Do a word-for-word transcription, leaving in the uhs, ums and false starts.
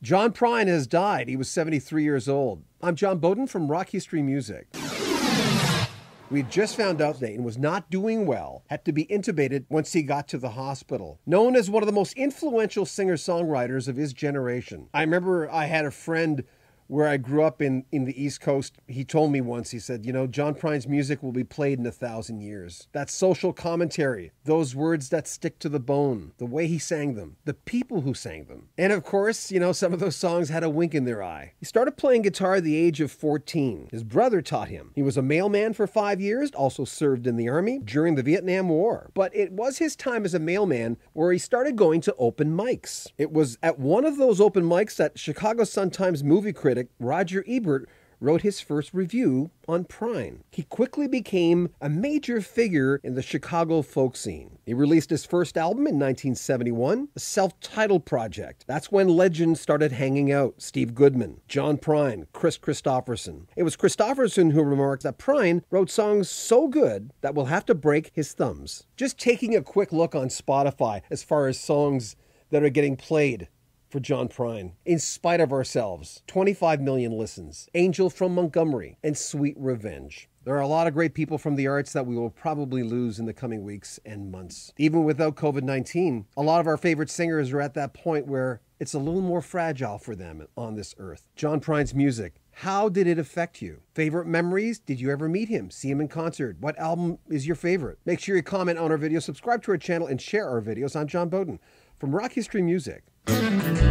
John Prine has died. He was seventy-three years old. I'm John Bowden from Rock History Music. We just found out Dayton was not doing well, had to be intubated once he got to the hospital. Known as one of the most influential singer-songwriters of his generation. I remember I had a friend where I grew up in, in the East Coast. He told me once, he said, you know, John Prine's music will be played in a thousand years. That social commentary, those words that stick to the bone, the way he sang them, the people who sang them. And of course, you know, some of those songs had a wink in their eye. He started playing guitar at the age of fourteen. His brother taught him. He was a mailman for five years, also served in the Army during the Vietnam War. But it was his time as a mailman where he started going to open mics. It was at one of those open mics that Chicago Sun-Times movie critic Roger Ebert wrote his first review on Prine. He quickly became a major figure in the Chicago folk scene. He released his first album in nineteen seventy-one, a self-titled project. That's when legends started hanging out. Steve Goodman, John Prine, Chris Christopherson. It was Christopherson who remarked that Prine wrote songs so good that we'll have to break his thumbs. Just taking a quick look on Spotify as far as songs that are getting played for John Prine. In Spite of Ourselves, twenty-five million listens. Angel from Montgomery, and Sweet Revenge. There are a lot of great people from the arts that we will probably lose in the coming weeks and months. Even without COVID nineteen, a lot of our favorite singers are at that point where it's a little more fragile for them on this earth. John Prine's music. How did it affect you? Favorite memories? Did you ever meet him? See him in concert? What album is your favorite? Make sure you comment on our video, subscribe to our channel, and share our videos. I'm John Bowden from Rock History Music.